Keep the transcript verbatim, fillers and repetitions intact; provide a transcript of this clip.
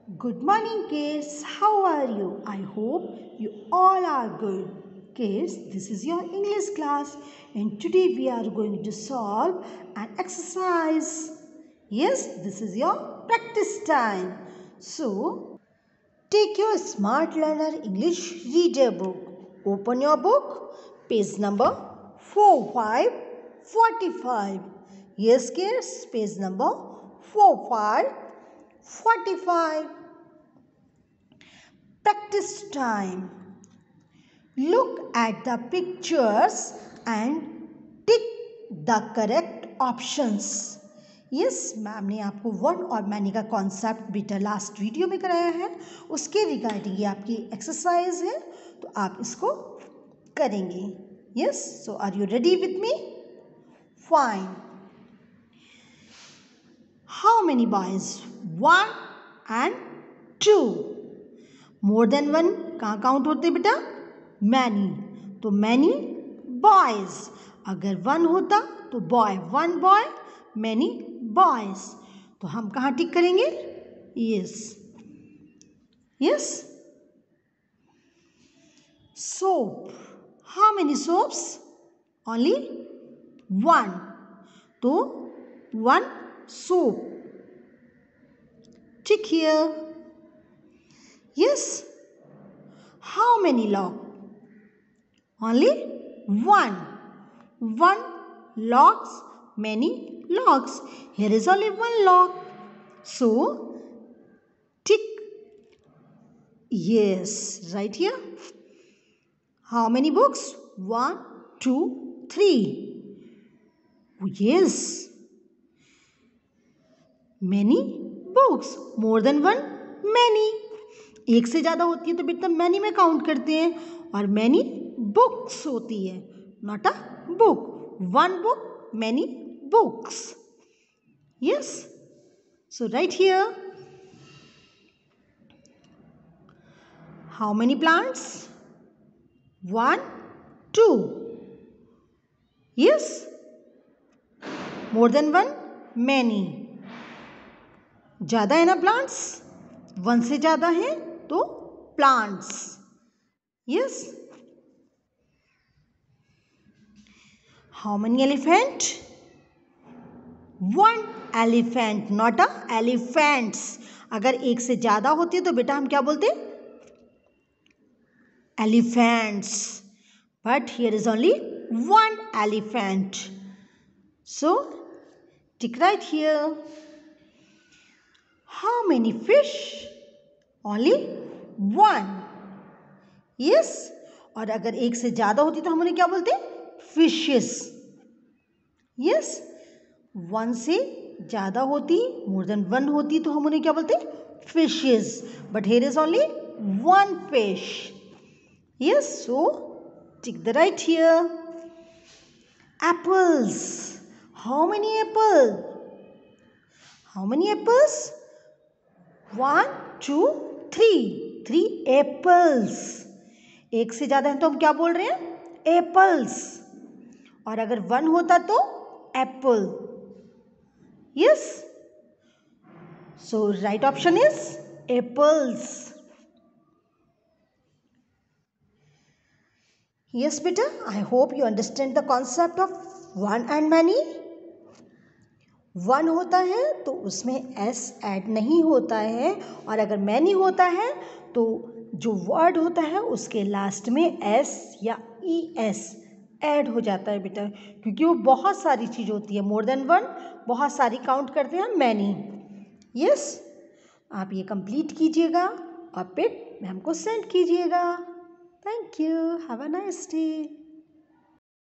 Good morning, kids. How are you? I hope you all are good. Kids, this is your English class, and today we are going to solve an exercise. Yes, this is your practice time. So, take your Smart Learner English Reader book. Open your book, page number forty-five forty-five. Yes, kids, page number forty-five forty-five. Practice time. Look at the pictures and tick the correct options. Yes ma'am ने आपको one और many का concept बेटा last video में कराया है, उसके regarding ये आपकी एक्सरसाइज है, तो आप इसको करेंगे. Yes, so are you ready with me? Fine. How many boys? One and two. More than one कहाँ काउंट होते बेटा? मैनी. तो मैनी बॉयज. अगर वन होता तो boy, one boy, many boys. तो हम कहाँ टिक करेंगे? Yes. Yes. Soap. How many soaps? Only one. तो one soap. Tick here. Yes. How many log? Only one. One logs, many logs. Here is only one log. So, tick. Yes, right here. How many books? One, two, three. Yes. Many books. More than one, many. एक से ज़्यादा होती है तो बेटा many में count करते हैं, और मैनी बुक्स होती है, not a book. One book, many books. Yes. So right here. How many plants? One, two. Yes. More than one, many. ज़्यादा है ना प्लांट्स? वन से ज़्यादा है तो plants. Yes. How many elephant? One elephant, not a elephants. अगर एक से ज्यादा होती है तो बेटा हम क्या बोलते? Elephants. But here is only one elephant. So tick right here. How many fish? Only one. Yes. और अगर एक से ज्यादा होती तो हम उन्हें क्या बोलते? फिशेस. यस. वन से ज्यादा होती, मोर देन वन होती, तो हम उन्हें क्या बोलते? Fishes. But here is only one fish. Yes. So tick the right here. Apples. How many apple? How many apples? One, two, three. Three apples. एक से ज्यादा है तो हम क्या बोल रहे हैं? एप्पल्स. और अगर वन होता तो apple. Yes. So right option is apples. Yes बेटा, I hope you understand the concept of one and many. One होता है तो उसमें एस ऐड नहीं होता है, और अगर मैनी होता है तो जो वर्ड होता है उसके लास्ट में एस या ई एस ऐड हो जाता है बेटा, क्योंकि वो बहुत सारी चीज़ होती है. मोर देन वन बहुत सारी काउंट करते हैं मैनी. यस. आप ये कंप्लीट कीजिएगा और पिक मैम को सेंड कीजिएगा. Thank you. Have a nice day.